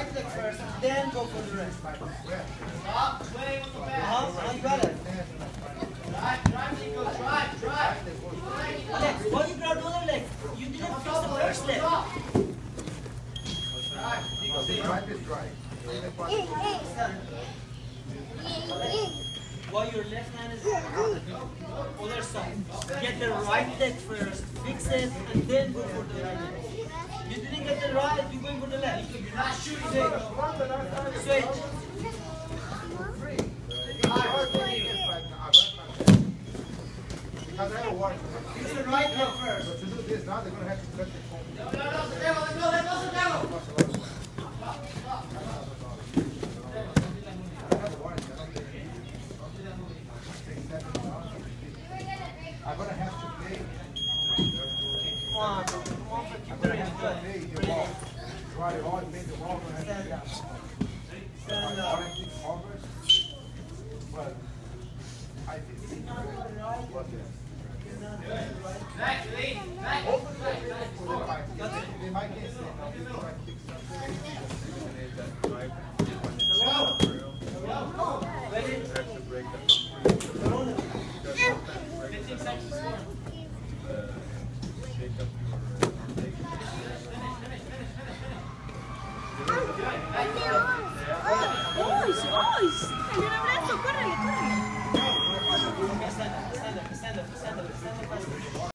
right leg first, then go for the rest. Stop playing with the back. You got it. Drive, Nico, drive. Alex, why you grab the other leg? You didn't fix the first leg. Drive is right. While your left hand is on the other side. Get the right leg first, fix it, and then go for the right leg. You didn't get the right, you're going for the left. You're not shooting it. Switch. Because I have work. Use the right leg first. So to do this now, they're going to have to cut the phone. I'm going to have to pay. I'm going to have to pay the wall. Try it on, make the wall. I'm going to have to stand up. But I think Back, lean, back. they might get sick. Ready? 15 seconds. Finish.